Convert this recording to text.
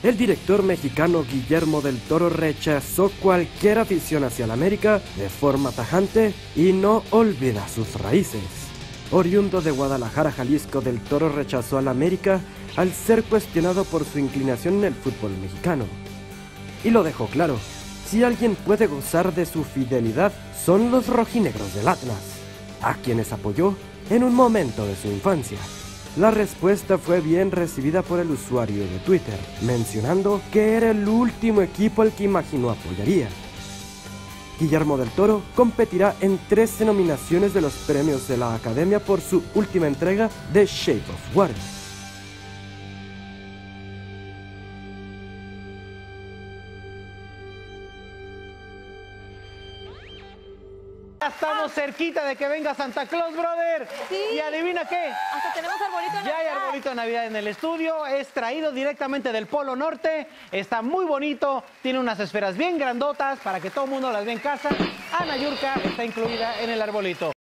El director mexicano Guillermo del Toro rechazó cualquier afición hacia la América de forma tajante y no olvida sus raíces. Oriundo de Guadalajara, Jalisco, del Toro rechazó a la América al ser cuestionado por su inclinación en el fútbol mexicano. Y lo dejó claro, si alguien puede gozar de su fidelidad son los rojinegros del Atlas, a quienes apoyó en un momento de su infancia. La respuesta fue bien recibida por el usuario de Twitter, mencionando que era el último equipo al que imaginó apoyaría. Guillermo del Toro competirá en 13 nominaciones de los premios de la Academia por su última entrega de Shape of Water. Ya estamos cerquita de que venga Santa Claus, brother. Sí. ¿Y adivina qué? Hasta tenemos arbolito de Navidad. Ya hay arbolito de Navidad en el estudio. Es traído directamente del Polo Norte. Está muy bonito. Tiene unas esferas bien grandotas para que todo el mundo las vea en casa. Ana Yurka está incluida en el arbolito.